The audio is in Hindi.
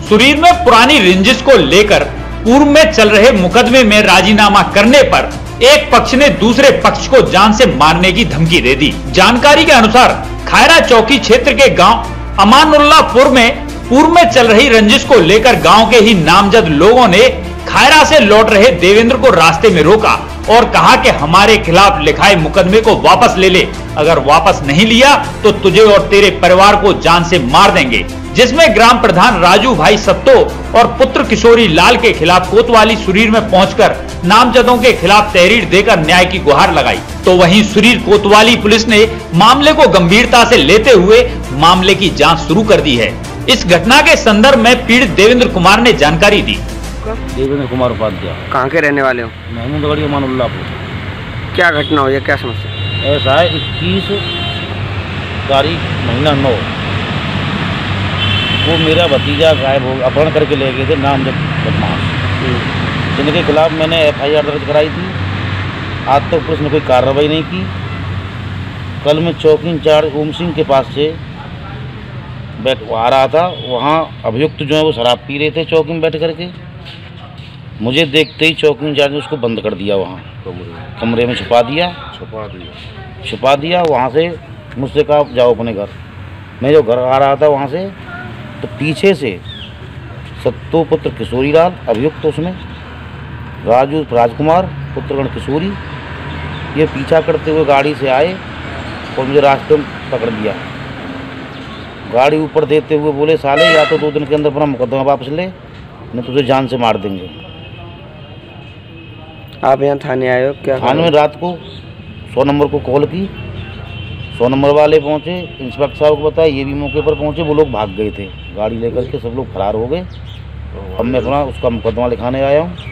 सुरीर में पुरानी रंजिश को लेकर पूर्व में चल रहे मुकदमे में राजीनामा करने पर एक पक्ष ने दूसरे पक्ष को जान से मारने की धमकी दे दी। जानकारी के अनुसार खैरा चौकी क्षेत्र के गांव अमानुल्लापुर में पूर्व में चल रही रंजिश को लेकर गांव के ही नामजद लोगों ने खैरा से लौट रहे देवेंद्र को रास्ते में रोका और कहा कि हमारे खिलाफ लिखाए मुकदमे को वापस ले ले, अगर वापस नहीं लिया तो तुझे और तेरे परिवार को जान से मार देंगे। जिसमें ग्राम प्रधान राजू भाई सत्तो और पुत्र किशोरी लाल के खिलाफ कोतवाली सुरीर में पहुंचकर नामजदों के खिलाफ तहरीर देकर न्याय की गुहार लगाई। तो वहीं सुरीर कोतवाली पुलिस ने मामले को गंभीरता से लेते हुए मामले की जाँच शुरू कर दी है। इस घटना के संदर्भ में पीड़ित देवेंद्र कुमार ने जानकारी दी। देवेंद्र कुमार उपाध्याय। कहाँ के रहने वाले हो? महमूदगढ़ अमानुल्लापुर। क्या घटना हुई है, क्या समस्या? ऐसा है 21 तारीख महीना 9 वो मेरा भतीजा गायब हो अपहरण करके ले गए थे नामजद बदमाश, जिनके खिलाफ मैंने FIR दर्ज कराई थी। आज तक पुलिस ने कोई कार्रवाई नहीं की। कल मैं चौकी इंचार्ज ओम सिंह के पास से आ रहा था, वहाँ अभियुक्त जो है वो शराब पी रहे थे चौकी में बैठ करके। मुझे देखते ही चौकी इंचार्ज ने उसको बंद कर दिया, वहाँ कमरे में छुपा दिया। वहाँ से मुझसे कहा जाओ अपने घर। मैं जो घर आ रहा था वहाँ से, तो पीछे से सत्तो पुत्र किशोरी लाल अभियुक्त, उसमें राजकुमार पुत्रगण किशोरी, ये पीछा करते हुए गाड़ी से आए और मुझे रास्ते में पकड़ लिया। गाड़ी ऊपर देते हुए बोले, साले या तो 2 दिन के अंदर अपना मुकदमा वापस ले, नहीं तुझे जान से मार देंगे। आप यहाँ थाने आए हो? क्या थाने में रात को 100 नंबर को कॉल की, 100 नंबर वाले पहुँचे, इंस्पेक्टर साहब को बताया, ये भी मौके पर पहुँचे। वो लोग भाग गए थे गाड़ी लेकर के, सब लोग फरार हो गए। अब मैं अपना उसका मुकदमा लिखाने आया हूँ।